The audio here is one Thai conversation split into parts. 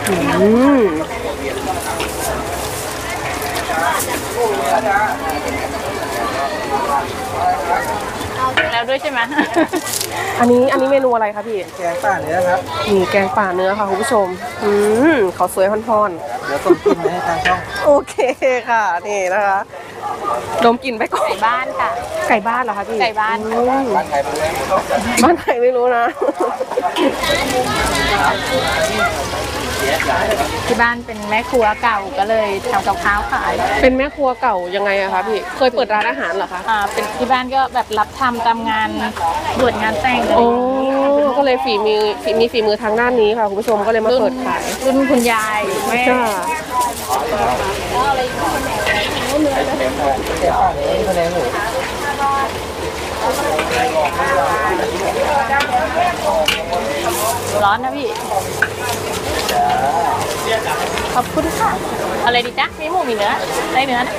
อืมแล้วด้วยใช่ไหมอันนี้เมนูอะไรคะพี่แกงป่าเนื้อครับนี่แกงป่าเนื้อค่ะคุณผู้ชมเขาสวยพอนเดี๋ยวส่งกินให้ทางช่องๆโอเคค่ะนี่นะคะดมกลิ่นไปก่อนไก่บ้านค่ะไก่บ้านเหรอคะพี่ไก่บ้านบ้านไทยไปเลยบ้านไหนไม่รู้นะที่บ้านเป็นแม่ครัวเก่าก็เลยทำกับข้าวขายเป็นแม่ครัวเก่ายังไงอะคะพี่เคยเปิดร้านอาหารเหรอคะเป็นที่บ้านก็แบบรับทำตามงานบวชงานแต่งอะไรโอ้ก็เลยมีฝีมือทางด้านนี้ค่ะคุณผู้ชมก็เลยมาเปิดขายรุ่นคุณยายแม่จ้าแกงป่าเนื้อนี่คะแนนหมูร้อนนะพี่ขอบคุณค่ะอะไรดีจ๊ะมีหมูมีเนื้อได้เนื้อนะ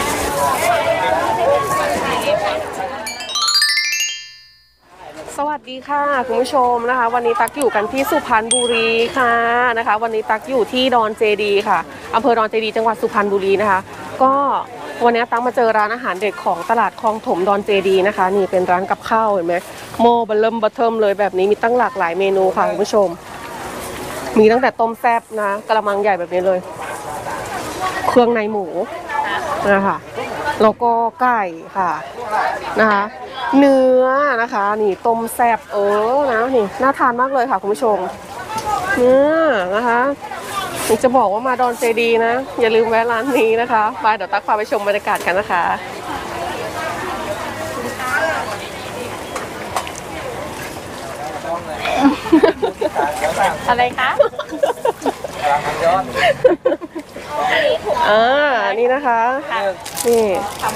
สวัสดีค่ะคุณผู้ชมนะคะ วันนี้ตักอยู่กันที่สุพรรณบุรีค่ะนะคะ วันนี้ตักอยู่ที่ดอนเจดีค่ะอำเภอดอนเจดีจังหวัดสุพรรณบุรีนะคะ ก็วันนี้ตักมาเจอร้านอาหารเด็ดของตลาดคลองถมดอนเจดีนะคะนี่เป็นร้านกับข้าวเห็นไหมโม่บัลเริ่มบัตเทิมเลยแบบนี้มีตั้งหลากหลายเมนูค่ะคุณผู้ชมมีตั้งแต่ต้มแซ่บนะกระมังใหญ่แบบนี้เลย เครื่องในหมูนะคะแล้วก็ไก่ค่ะนะคะเนื้อนะคะนี่ต้มแซ่บนะนี่น่าทานมากเลยค่ะคุณผู้ชมนะคะอยากจะบอกว่ามาดอนเจดีนะอย่าลืมแวะร้านนี้นะคะไปเดี๋ยวตักพาไปชมบรรยากาศกันนะคะอะไรคะนี่นะคะนี่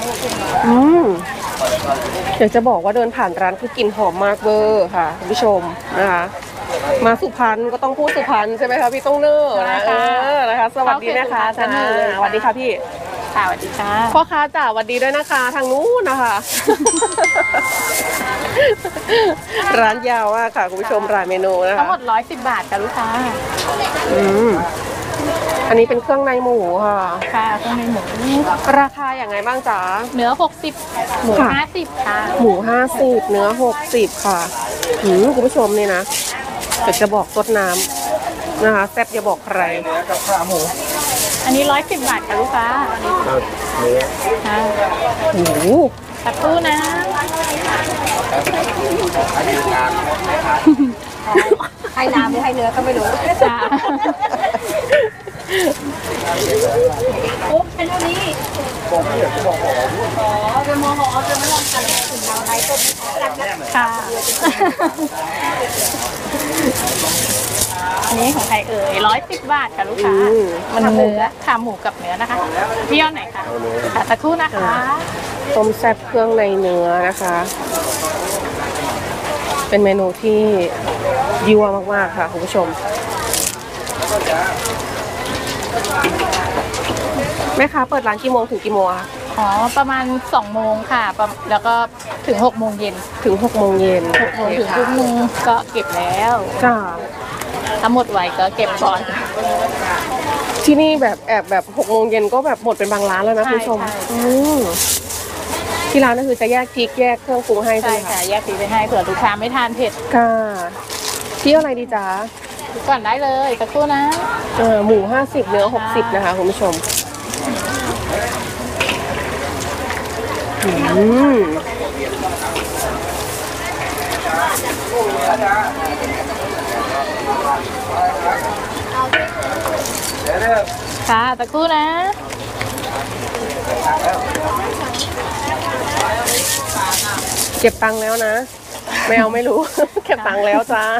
อยากจะบอกว่าเดินผ่านร้านคือกลิ่นหอมมากเวอร์ค่ะคุณผู้ชมนะคะมาสุพรรณก็ต้องพูดสุพรรณใช่ไหมคะพี่ต้องเนอร์นะคะสวัสดีนะคะจ้าสวัสดีค่ะพี่ค่ะสวัสดีค่ะพ่อค้าจ๋าสวัสดีด้วยนะคะทางนู้นนะคะร้านยาวมากค่ะคุณผู้ชมรายเมนูนะคะทั้งหมด110 บาทค่ะลูกค้าอันนี้เป็นเครื่องในหมูค่ะค่ะเครื่องในหมูราคาอย่างไงบ้างจ๋าเนื้อ60หมู50ค่ะหมู50เนื้อ60ค่ะคุณผู้ชมนี่นะจะบอกซดน้ำนะคะแซ่บอย่าบอกใครกับขาหมูอันนี้110 บาทค่ะลูกค้าเนื้อค่ะโอ้โหสักครู่นะให้น้ำหรือให้เนื้อก็ไม่รู้จ้าโอ้เป็นเท่านี้จะมองจะไม่ลองกันถึงเราไลฟ์ต้นค่ะอันนี้ของใครเอ่ย110 บาทค่ะลูกค้ามันเนื้อขาหมูกับเนื้อนะคะเที่ยวไหนคะค่ะสักครู่นะคะต้มแซ่บเครื่องในเนื้อนะคะเป็นเมนูที่ยั่วมากๆค่ะคุณผู้ชมแม่ค้าเปิดร้านกี่โมงถึงกี่โมงคะประมาณ2 โมงค่ะแล้วก็ถึง6 โมงเย็นถึง6 โมงเย็น 6 โมงถึงทุ่มนึงก็เก็บแล้วจ้าถ้าหมดไวก็เก็บก่อนที่นี่แบบ6 โมงเย็นก็แบบหมดเป็นบางร้านแล้วนะคุณผู้ชมที่ร้านก็คือจะแยกพริกแยกเครื่องปรุงให้ใช่ไหมคะแยกพริกไปให้เผื่อลูกค้าไม่ทานเผ็ดค่ะที่อะไรดีจ๊ะก่อนได้เลยสักครู่นะหมู50เนื้อ60นะคะคุณผู้ชมค่ะสักครู่นะเก็บตังค์แล้วนะไม่เอาไม่รู้เก็บตังค์แล้วจ้า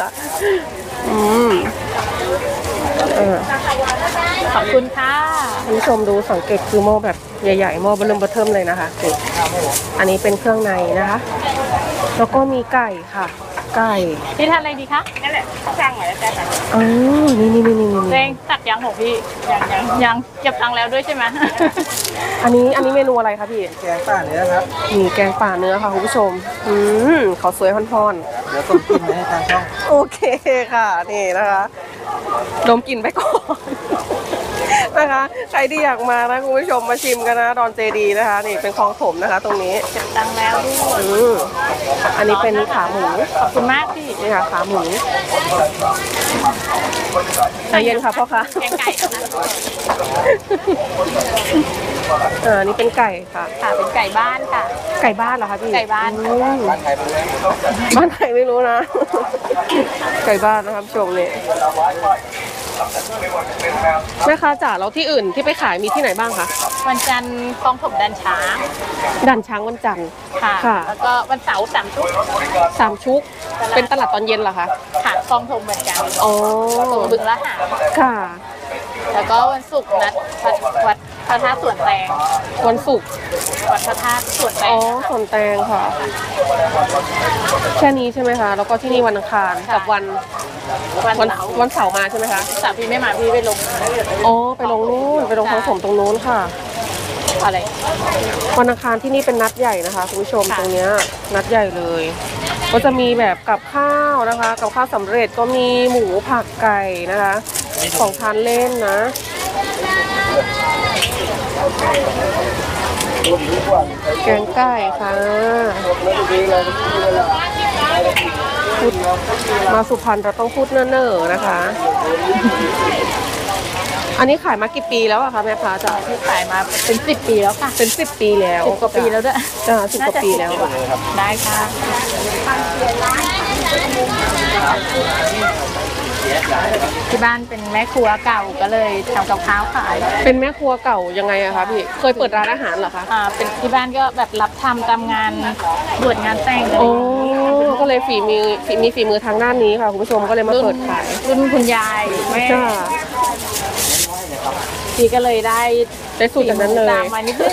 ขอบคุณค่ะคุณผู้ชมดูสังเกตคือหม้อแบบใหญ่ๆหม้อเบิ่มเทิมเลยนะคะอันนี้เป็นเครื่องในนะคะแล้วก็มีไก่ค่ะไก่พี่ทานอะไรดีคะนั่นแหละสั่งหน่อยแล้วจ้ะนี่เร่งตักยังของพี่ยังเก็บตังค์แล้วด้วยใช่ไหมอันนี้เมนูอะไรคะพี่แกงป่าเนื้อครับนี่แกงป่าเนื้อค่ะคุณผู้ชมเขาสวยพอนเดี๋ยวส่งกินให้ทางช่องโอเคค่ะนี่นะคะดมกลิ่นไปก่อน นะคะใครที่อยากมานะคุณผู้ชมมาชิมกันนะดอนเจดีนะคะนี่เป็นคลองถมนะคะ ตรงนี้เก็บตังค์แล้วด้วยอันนี้เป็นขาหมูขอบคุณมากพี่นี่ค่ะขาหมูใจเย็นค่ะพ่อคะแกงไก่นะนี่เป็นไก่ค่ะค่ะเป็นไก่บ้านค่ะไก่บ้านเหรอคะพี่ไก่บ้านอืมบ้านไหนไม่รู้นะ ไก่บ้านนะครับผู้ชมเนี่ยแม่ค้าจ๋าแล้วที่อื่นที่ไปขายมีที่ไหนบ้างคะวันจันทร์คลองถมดันช้างด่านช้างวันจันทร์ค่ะค่ะแล้วก็วันเสาร์3 ชุดสามชุกเป็นตลาดตอนเย็นเหรอคะค่ะคลองถมเหมือนกันอ๋อตรงบึงละหารค่ะแล้วก็วันศุกร์นัดวัดพระธาตุสวนแตงวันศุกร์วัดพระธาตุสวนแตอ๋งอสวนแตงค่ะ แค่นี้ใช่ไหมคะแล้วก็ที่นี่วันอังคารกับวันวันเสาร์วันเสาร์มาใช่ไหมคะเสาร์พี่ไม่มาพี่ไปลงอ๋อไปลงนู่นไปลงคลองถมตรงนู้นค่ะอะไรวันอังคารที่นี่เป็นนัดใหญ่นะคะคุณผู้ชมค่ะตรงเนี้ยนัดใหญ่เลย ก็จะมีแบบกับข้าวนะคะ กับข้าวสำเร็จก็มีหมูผักไก่นะคะของทานเล่นนะแกงไก่ค่ะพูดมาสุพรรณเราต้องพูดเน่อๆนะคะ อันนี้ขายมากี่ปีแล้วอะคะแม่ค้าจ๋าที่ขายมาเป็น10 ปีแล้วค่ะเป็น10 ปีแล้ว 10 กว่าปีแล้วด้วยจ้า10 กว่าปีแล้วอะได้ค่ะที่บ้านเป็นแม่ครัวเก่าก็เลยทำกับข้าวขายเป็นแม่ครัวเก่ายังไงอะคะพี่เคยเปิดร้านอาหารเหรอคะเป็นที่บ้านก็แบบรับทำตามงานบวชงานแต่งอะไรโอ้ก็เลยมีฝีมือทางด้านนี้ค่ะคุณผู้ชมก็เลยมาเปิดขายรุ่นคุณยายแม่จ้าพี่ก็เลยได้ได้สูตรจากนั้นเลยตามมานิดนึง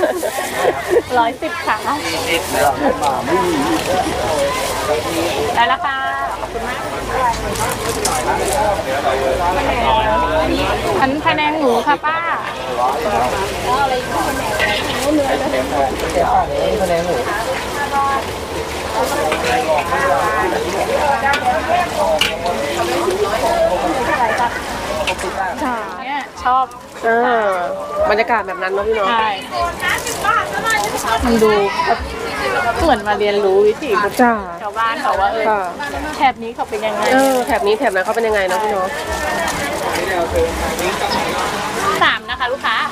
110 ค่ะได้แล้วค่ะขอบคุณมากอันพะแนงหมูค่ะป้าค่ะเนี่ยชอบบรรยากาศแบบนั้นเนาะพี่เนาะใช่มันดูเหมือนมาเรียนรู้วิถีของจ้าชาวบ้านเขาว่าค่ะแถบนี้เขาเป็นยังไงแถบนี้แถบนั้นเขาเป็นยังไงเนาะพี่เนาะ 3 นะคะลูกค้า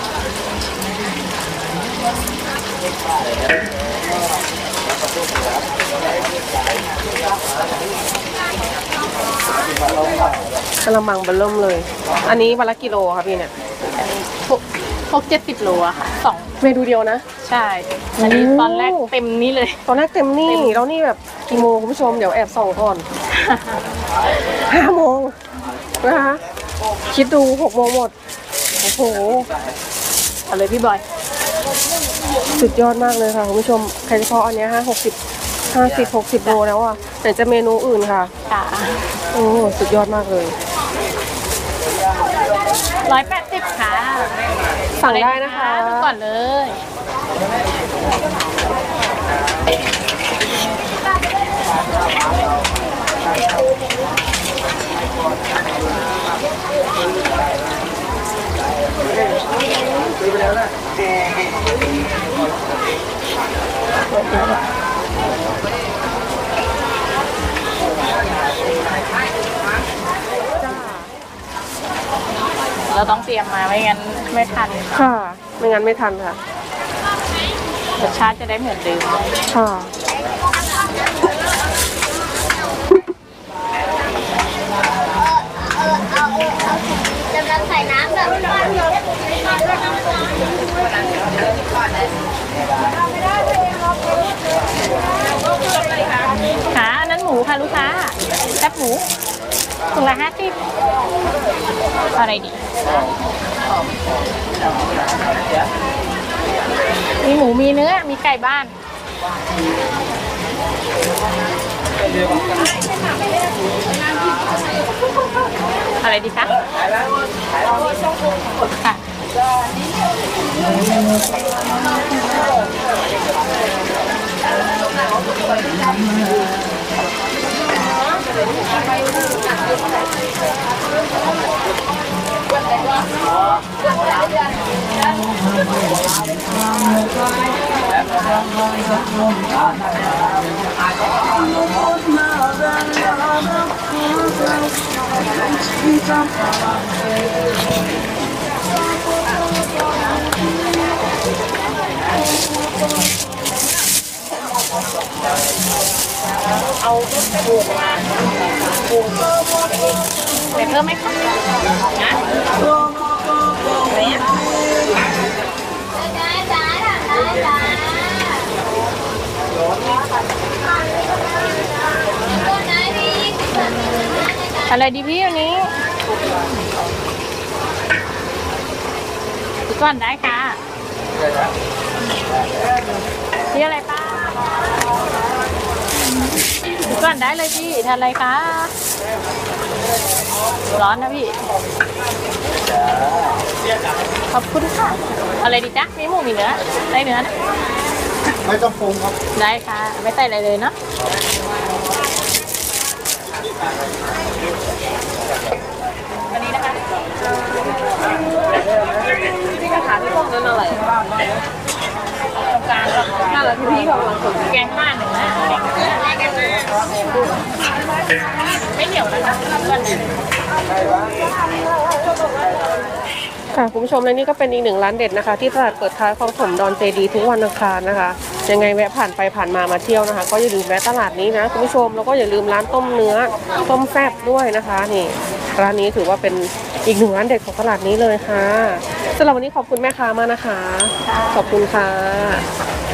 กระมังเบลเริ่มเลย อันนี้วันละกิโลค่ะพี่เนี่ย 70 โลอะค่ะ2 เมนูเดียวนะใช่ อันนี้ตอนแรกเต็มนี้เลยตอนแรกเต็มนี่แล้วนี่แบบกี่โมงคุณผู้ชมเดี๋ยวแอบส่องก่อน 5 โมงนะคะคิดดู6 โมงหมดโอ้โหเอาเลยพี่บอยสุดยอดมากเลยค่ะคุณผู้ชมใครเฉพาะอันเนี้ย50 60 โลแล้วอ่ะแต่จะเมนูอื่นค่ะค่ะโอ้สุดยอดมากเลย 180 ค่ะสั่งได้นะคะดูก่อนเลย เราต้องเตรียมมาไม่งั้นไม่ทันค่ะ ไม่งั้นไม่ทันค่ะรสชาติจะได้เหมือนเดิมค่ะค่ะอันนั้นหมูค่ะลูกค้าแคบหมูถุงละ50อะไรดี มีหมูมีเนื้อมีไก่บ้าน อะไรดีคะค่ะเอาปูมาปูไปเพิ่มไหมคะนะอะไรอ่ะอะไรดีพี่วันนี้ดูก่อนได้ค่ะพี่อะไรป้าดูก่อนได้เลยพี่ทานอะไรคะร้อนนะพี่ขอบคุณค่ะอะไรดีจ๊ะมีหมูมีเนื้อได้เนื้อนะไม่ต้องปรุงครับได้ค่ะไม่ใส่อะไรเลยเนาะวันนี้นะคะที่กระถางที่พวกนั้นอะไรตรงกลางก็น่ารักที่พี่กำลังฝึกแกงมาหนึ่งนะไม่เหนียวนะคะก่อนเลยค่ะคุณผู้ชมและนี่ก็เป็นอีกหนึ่งร้านเด็ดนะคะ ที่ตลาดเปิดท้ายคลองถมดอนเจดีทุกวันอังคารนะคะยังไงแวะผ่านไปผ่านมาเที่ยวนะคะ ก็อย่าลืมแวะตลาดนี้นะคุณผู้ชมแล้วก็อย่าลืมร้านต้มเนื้อต้มแซ่บด้วยนะคะนี่ร้านนี้ถือว่าเป็นอีกหนึ่งร้านเด็ดของตลาดนี้เลยค่ะสำหรับวันนี้ขอบคุณแม่ค้ามากนะคะขอบคุณค่ะ